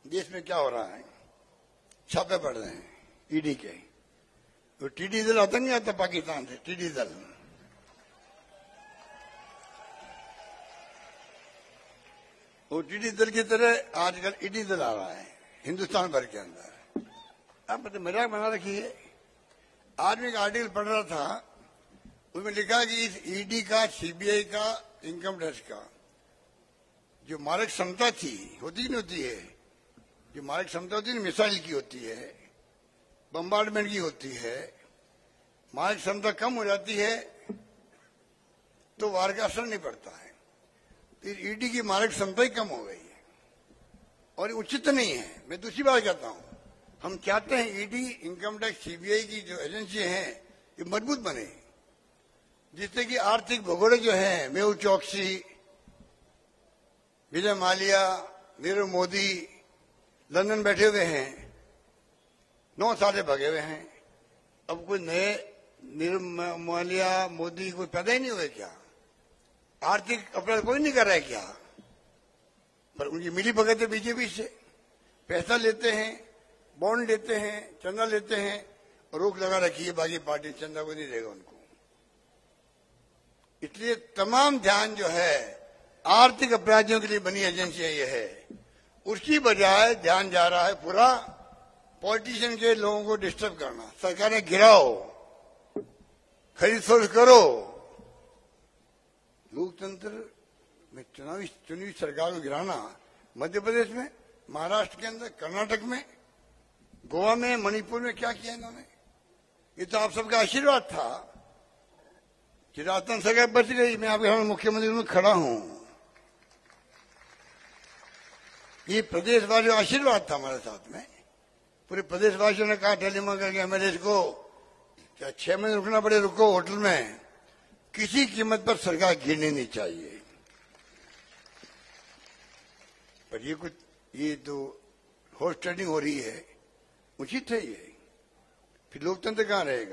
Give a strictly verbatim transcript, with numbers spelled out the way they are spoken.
देश में क्या हो रहा है, छापे पड़ रहे हैं ईडी के। तो टीडी दल आता नहीं आता पाकिस्तान से, टीडी दल वो टीडी दल की तरह आजकल ईडी दल आ रहा है हिंदुस्तान भर के अंदर। आप मतलब मजाक बना रखी है। आज मैं एक आर्टिकल पढ़ रहा था, उसमें लिखा कि इस ईडी का, सीबीआई का, इनकम टैक्स का जो मारक क्षमता थी, होती नहीं होती है, जो मारक क्षमता होती है मिसाइल की होती है, बम्बार्डमेंट की होती है, मारक क्षमता कम हो जाती है तो वार का असर नहीं पड़ता है। तो ईडी की मारक क्षमता ही कम हो गई है और उचित नहीं है। मैं दूसरी बात कहता हूं, हम चाहते हैं ईडी, इनकम टैक्स, सीबीआई की जो एजेंसी हैं ये मजबूत बने, जिससे कि आर्थिक भगोड़े जो हैं, मेहुल चौकसी, विजय माल्या, नीरव मोदी लंदन बैठे हुए हैं, नौ साल भगे हुए हैं। अब कोई नए नीरव माल्या, मोदी कोई पैदा ही नहीं हुए क्या? आर्थिक अपराध कोई नहीं कर रहा है क्या? पर उनकी मिली भगत है बीजेपी से, पैसा लेते हैं, बॉन्ड लेते हैं, चंदा लेते हैं, और रोक लगा रखी है बाकी पार्टी चंदा को नहीं देगा उनको। इसलिए तमाम ध्यान जो है आर्थिक अपराधियों के लिए बनी एजेंसियां ये है, उसकी बजाय ध्यान जा रहा है पूरा पॉलिटिशियन के लोगों को डिस्टर्ब करना। सरकारें गिराओ, खरीद फरोख्त करो। लोकतंत्र में चुनावी चुनी सरकार को गिराना, मध्य प्रदेश में, महाराष्ट्र के अंदर, कर्नाटक में, गोवा में, मणिपुर में क्या किया इन्होंने? ये तो आप सबका आशीर्वाद था कि राजस्थान सरकार बच गई। मैं आपके सामने मुख्यमंत्री में खड़ा हूं, ये प्रदेशवासियों का आशीर्वाद था हमारे साथ में। पूरे प्रदेशवासियों ने कहा टेलीमा करके एमएलए को, क्या छह महीने रुकना पड़े रुको होटल में, किसी कीमत पर सरकार गिरनी नहीं चाहिए। पर ये कुछ ये तो हॉर्स ट्रेडिंग हो रही है, उचित है ये? फिर लोकतंत्र कहां रहेगा?